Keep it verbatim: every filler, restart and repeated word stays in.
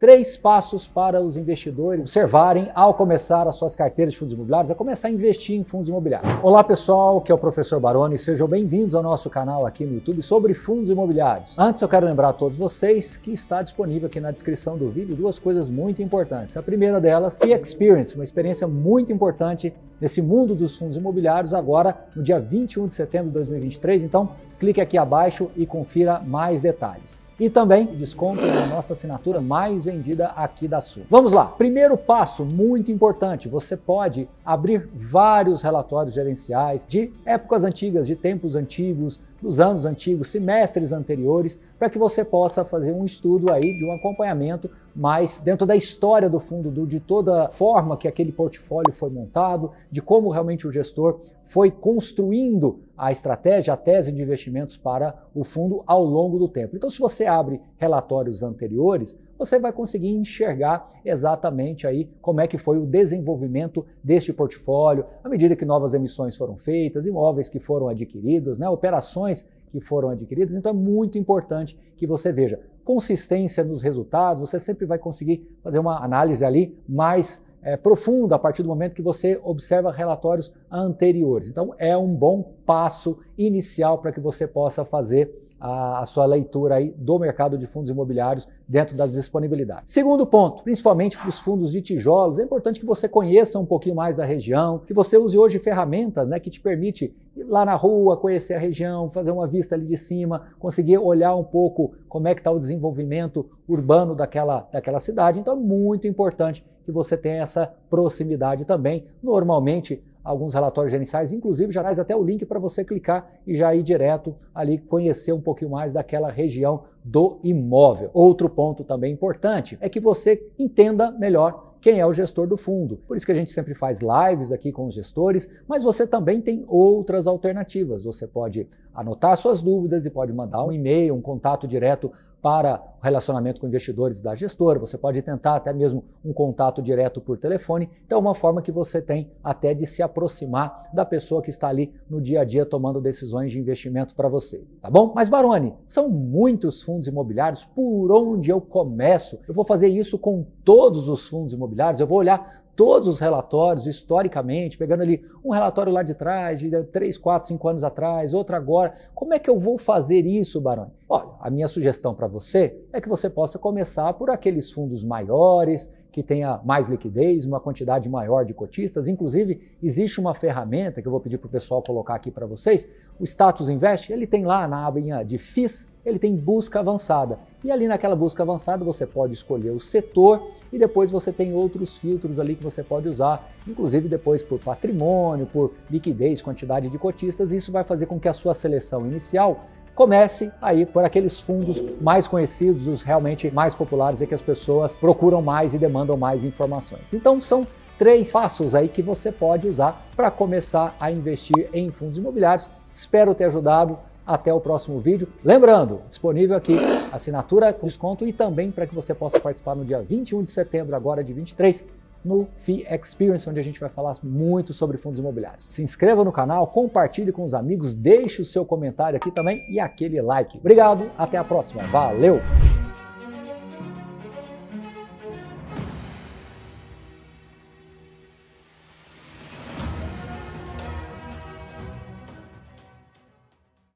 Três passos para os investidores observarem ao começar as suas carteiras de fundos imobiliários, a começar a investir em fundos imobiliários. Olá pessoal, que é o professor Baroni, sejam bem-vindos ao nosso canal aqui no YouTube sobre fundos imobiliários. Antes eu quero lembrar a todos vocês que está disponível aqui na descrição do vídeo duas coisas muito importantes. A primeira delas, Fee Experience, uma experiência muito importante nesse mundo dos fundos imobiliários agora no dia vinte e um de setembro de dois mil e vinte e três, então clique aqui abaixo e confira mais detalhes. E também desconto na nossa assinatura mais vendida aqui da Sul. Vamos lá! Primeiro passo, muito importante, você pode abrir vários relatórios gerenciais de épocas antigas, de tempos antigos, dos anos antigos, semestres anteriores, para que você possa fazer um estudo aí de um acompanhamento mais dentro da história do fundo, do, de toda a forma que aquele portfólio foi montado, de como realmente o gestor foi construindo a estratégia, a tese de investimentos para o fundo ao longo do tempo. Então, se você abre relatórios anteriores, você vai conseguir enxergar exatamente aí como é que foi o desenvolvimento deste portfólio, à medida que novas emissões foram feitas, imóveis que foram adquiridos, né, operações que foram adquiridas. Então é muito importante que você veja consistência nos resultados, você sempre vai conseguir fazer uma análise ali mais é, profunda a partir do momento que você observa relatórios anteriores. Então é um bom passo inicial para que você possa fazer a sua leitura aí do mercado de fundos imobiliários dentro das disponibilidades. Segundo ponto, principalmente para os fundos de tijolos, é importante que você conheça um pouquinho mais da região, que você use hoje ferramentas, né, que te permite ir lá na rua, conhecer a região, fazer uma vista ali de cima, conseguir olhar um pouco como é que está o desenvolvimento urbano daquela, daquela cidade. Então é muito importante que você tenha essa proximidade também. Normalmente, alguns relatórios gerenciais, inclusive já traz até o link para você clicar e já ir direto ali conhecer um pouquinho mais daquela região do imóvel. Outro ponto também importante é que você entenda melhor quem é o gestor do fundo. Por isso que a gente sempre faz lives aqui com os gestores, mas você também tem outras alternativas. Você pode anotar suas dúvidas e pode mandar um e-mail, um contato direto para o relacionamento com investidores da gestora, você pode tentar até mesmo um contato direto por telefone, então é uma forma que você tem até de se aproximar da pessoa que está ali no dia a dia tomando decisões de investimento para você, tá bom? Mas Baroni, são muitos fundos imobiliários, por onde eu começo? Eu vou fazer isso com todos os fundos imobiliários, eu vou olhar todos os relatórios historicamente, pegando ali um relatório lá de trás, de três, quatro, cinco anos atrás, outro agora. Como é que eu vou fazer isso, Baroni? Olha, a minha sugestão para você é que você possa começar por aqueles fundos maiores, que tenha mais liquidez, uma quantidade maior de cotistas. Inclusive, existe uma ferramenta que eu vou pedir para o pessoal colocar aqui para vocês, o Status Invest, ele tem lá na abinha de F I Is, ele tem busca avançada. E ali naquela busca avançada você pode escolher o setor e depois você tem outros filtros ali que você pode usar, inclusive depois por patrimônio, por liquidez, quantidade de cotistas. Isso vai fazer com que a sua seleção inicial comece aí por aqueles fundos mais conhecidos, os realmente mais populares e que as pessoas procuram mais e demandam mais informações. Então são três passos aí que você pode usar para começar a investir em fundos imobiliários. Espero ter ajudado. Até o próximo vídeo. Lembrando, disponível aqui assinatura com desconto e também para que você possa participar no dia vinte e um de setembro agora de vinte e três no Fee Experience, onde a gente vai falar muito sobre fundos imobiliários. Se inscreva no canal, compartilhe com os amigos, deixe o seu comentário aqui também e aquele like. Obrigado, até a próxima. Valeu!